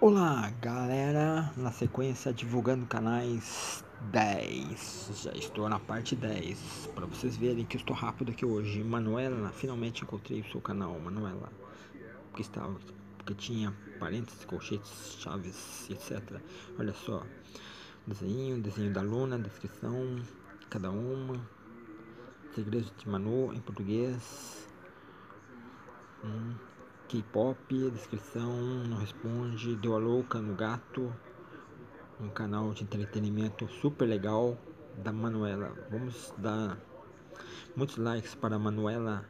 Olá galera, na sequência divulgando canais 10, já estou na parte 10, para vocês verem que eu estou rápido aqui hoje. Manuela, finalmente encontrei o seu canal, Manuela, porque tinha parênteses, colchetes, chaves, etc. Olha só, desenho da Luna, descrição, cada uma, segredos de Manu em português. K-pop, descrição, não responde, deu a louca no gato, um canal de entretenimento super legal da Manuela. Vamos dar muitos likes para a Manuela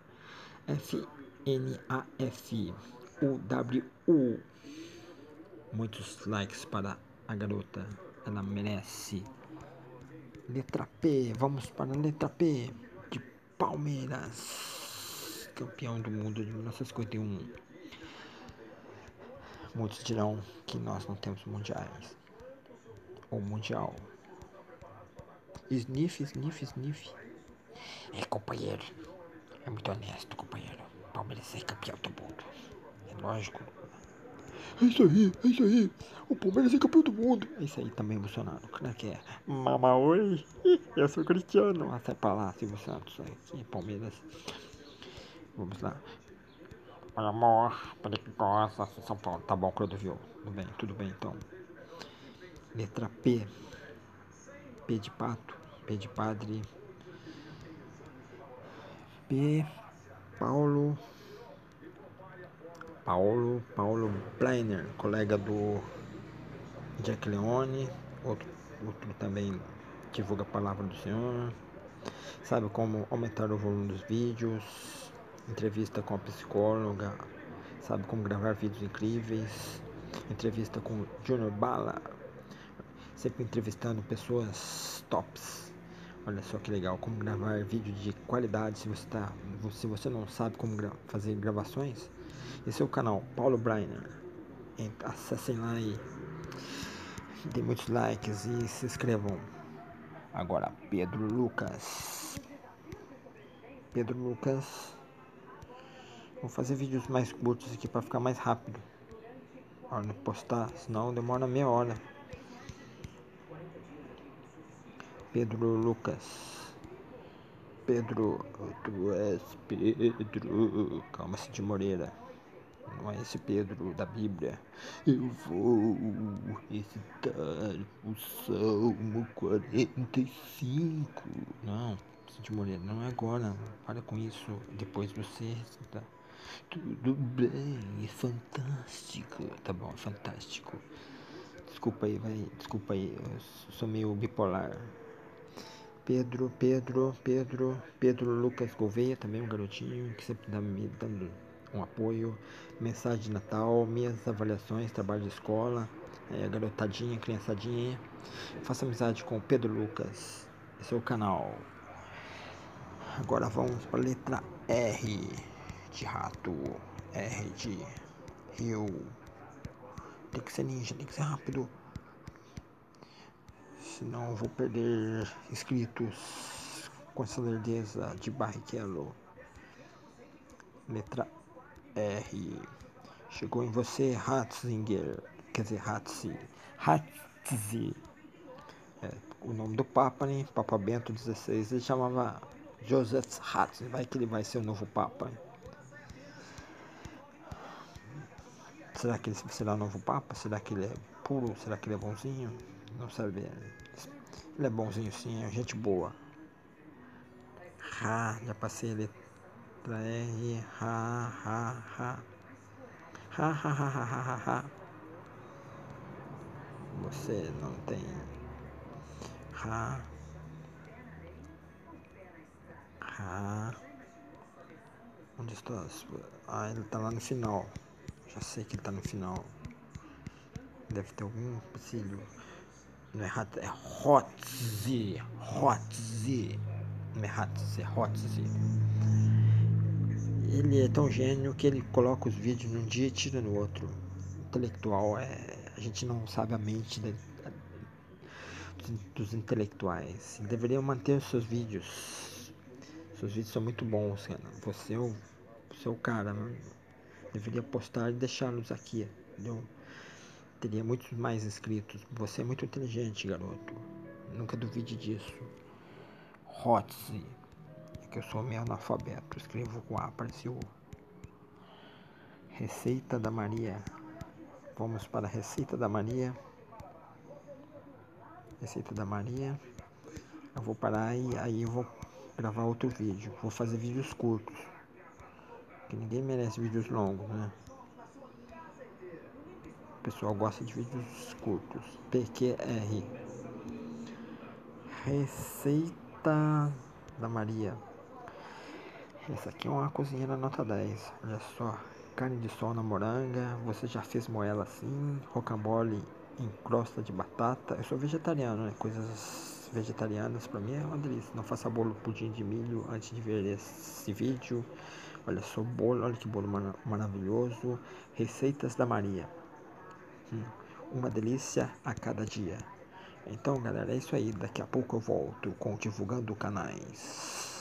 FNAFUWU. Muitos likes para a garota, ela merece. Letra P, vamos para a letra P de Palmeiras, campeão do mundo de 1951. Muitos dirão que nós não temos mundiais ou mundial. Sniff, sniff, sniff. É, companheiro. É muito honesto, companheiro. Palmeiras é campeão do mundo. É lógico. É isso aí, é isso aí. O Palmeiras é campeão do mundo. É isso aí também, Bolsonaro. Como é que é? Mama, oi. Eu sou Cristiano. Sai pra lá, Silvio Santos. Aqui é Palmeiras. Vamos lá. Oi, amor. Peraí que gosta. São Paulo. Tá bom, Clodovil. Tudo bem então. Letra P. P de pato. P de padre. P. Paulo Plainer, colega do Jack Leone, outro também divulga a palavra do Senhor, sabe como aumentar o volume dos vídeos, entrevista com a psicóloga, sabe como gravar vídeos incríveis, entrevista com Junior Bala, sempre entrevistando pessoas tops. Olha só que legal, como gravar vídeo de qualidade. Se você não sabe como fazer gravações, esse é o canal Paulo Brainer. Acessem lá e dê muitos likes e se inscrevam. Agora Pedro Lucas. Vou fazer vídeos mais curtos aqui para ficar mais rápido. Para não postar, senão demora meia hora. Pedro Lucas. Pedro, tu és Pedro. Calma, Cid Moreira. Não é esse Pedro da Bíblia. Eu vou recitar o Salmo 45. Não, Cid Moreira, não é agora. Para com isso. Depois você recitar. Tudo bem, é fantástico. Tá bom, é fantástico. Desculpa aí, eu sou meio bipolar. Pedro Lucas Gouveia, também um garotinho que sempre me dando um apoio. Mensagem de Natal, minhas avaliações, trabalho de escola, garotadinha, criançadinha. Faça amizade com o Pedro Lucas, esse é o canal. Agora vamos para a letra R de rato, R de rio. Tem que ser ninja, tem que ser rápido. Senão eu vou perder inscritos com essa lerdeza de Barrichello. Letra R. Chegou em você, Ratzinger. Quer dizer, Ratzi. O nome do Papa, né? Papa Bento XVI. Ele chamava Joseph Ratzinger. Vai que ele vai ser o novo Papa. Será que ele será o novo Papa? Será que ele é puro? Será que ele é bonzinho? Não sabe. Ele é bonzinho sim, é gente boa. Já passei a letra R. Você não tem. Onde está? Ele tá lá no final. Já sei que ele tá no final. Deve ter algum empecilho. Não é rato, é Hotzi. Não é Hatzi, é Hotzi. Ele é tão gênio que ele coloca os vídeos num dia e tira no outro. Intelectual, a gente não sabe a mente dos intelectuais. Deveriam manter os seus vídeos. Seus vídeos são muito bons, cara. Você é o cara, né? Deveria postar e deixá-los aqui, entendeu? teria muitos mais inscritos. Você é muito inteligente, garoto. Nunca duvide disso. Hotzi, é que eu sou meio analfabeto. Escrevo com A, parece o Receita da Maria. Vamos para a Receita da Maria. Receita da Maria. Eu vou parar e aí eu vou gravar outro vídeo. Vou fazer vídeos curtos. Porque ninguém merece vídeos longos, né? O pessoal gosta de vídeos curtos. PQR. Receita da Maria. Essa aqui é uma cozinheira nota 10. Olha só. Carne de sol na moranga. Você já fez moela assim? Rocambole em crosta de batata. Eu sou vegetariano, né? Coisas vegetarianas pra mim é uma delícia. Não faça bolo pudim de milho antes de ver esse vídeo. Olha só o bolo. Olha que bolo maravilhoso. Receitas da Maria. Uma delícia a cada dia. Então, galera, é isso aí. Daqui a pouco eu volto com Divulgando Canais.